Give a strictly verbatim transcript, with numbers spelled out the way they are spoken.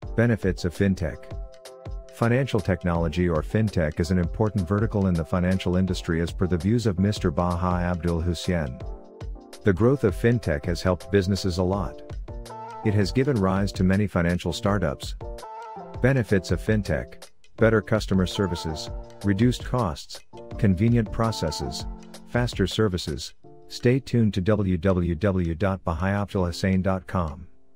Benefits of Fintech. Financial technology or Fintech is an important vertical in the financial industry as per the views of Mister Bahaa Abdul Hussein. The growth of Fintech has helped businesses a lot. It has given rise to many financial startups. Benefits of Fintech: better customer services, reduced costs, convenient processes, faster services. Stay tuned to w w w dot bahaa abdul hussein dot com.